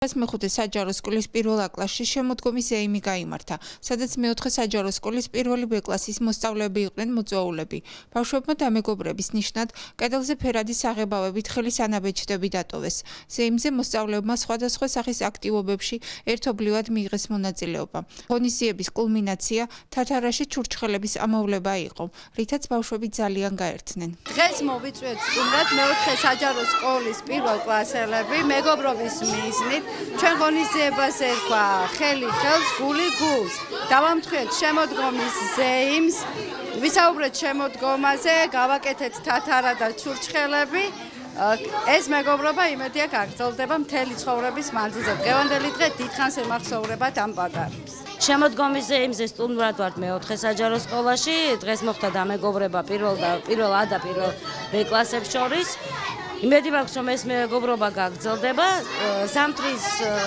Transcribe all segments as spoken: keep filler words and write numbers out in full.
დღეს მეხუთე საჯარო სკოლის პირველ კლასში შემოდგომის ზეიმი გაიმართა, სადაც მეოთხე საჯარო სკოლის პირველი ბ კლასის მოსწავლეები იყვნენ მოწვეულები. ბავშვებმა დამეგობრების ნიშნად კედელზე ფერადი საღებავებით ხელის ანაბეჭდები დატოვეს. ზეიმზე მოსწავლეებმა სხვადასხვა სახის აქტივობებში ერთობლივად მიიღეს მონაწილეობა. ღონისძიების კულმინაცია თათარაში ჩურჩხელების ამოვლება იყო, რითაც ბავშვები ძალიან გაერთნენ. დღეს მოვიწვიეთ სტუმრად მეოთხე საჯარო სკოლის პირველ კლასელები მეგობრობის მიზნით. ჩვენ ღონისძიებას ერქვა ხელი ხელს, გული გულს. დავამთხრეთ შემოდგომის ზეიმს, ვისაუბრეთ შემოდგომაზე, გავაკეთეთ თათარა და ჩურჩხელები. ეს მეგობრობა იმედია გაგრძელდება მთელი ცხოვრების მანძილზე. დღევანდელი დღე დიდხანს ემახსოვრებათ ამ პატარებს. შემოდგომის ზეიმზე სტუმრად ვართ მეოთხე საჯარო სკოლაში. დღეს მოხდა დამეგობრება პირველ და პირველ ა და პირველ ბ კლასებს შორის. იმედი მაქვს, რომ ეს მეგობრობა გაგრძელდება. ზამთრის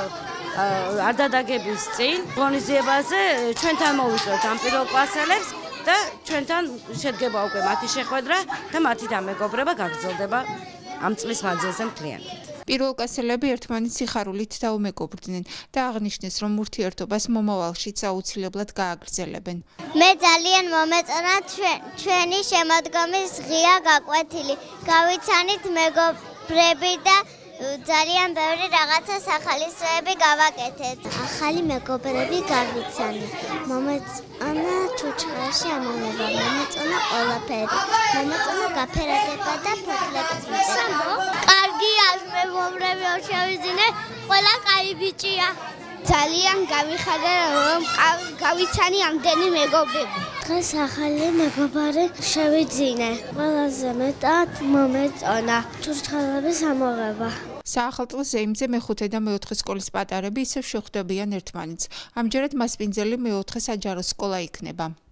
ადადაგების წინ ღონისძიებაზე ჩვენთან მოვიწვევთ ამ პირველ კლასელებს და ჩვენთან შედგება უკვე მათი შეხვედრა და მათი დამეგობრება გაგრძელდება ამ წლის მანძილზე მთლიანად. პირველ კლასელები ერთმანეთს სიხარულით დაუმეგობრდნენ და აღნიშნეს, რომ ურთიერთობას მომავალშიც აუცილებლად გააგრძელებენ. მე ძალიან მომეწონა ჩვენი შემოდგომის ღია გაკვეთილი. გავიცანით მეგობრები და ძალიან ბევრი რაღაცა სახალისოები გავაკეთეთ. ახალი მეგობრები გავიცანით. მომეწონა ჩურჩხელაში ამოვლება, მომეწონა ყველაფერი. მომეწონა გაფერადება და ფოთლების მიწება. კარგია, მეგობრები შევიძინე, ყველა კაი ბიჭია. ძალიან გავიხარდა, რომ გავიცანი ამდენი მეგობრები. დღეს ახალი მეგობარი შევიძინე. ყველაზე მეტად მომეწონა ჩურჩხელების ამოღება. საახალწლო ზეიმზე მეხუთე და მეოთხე სკოლის პატარები ისევ შეხვდებიან ერთმანეთს. ამჯერად მასპინძელი მეოთხე საჯარო სკოლა იქნება.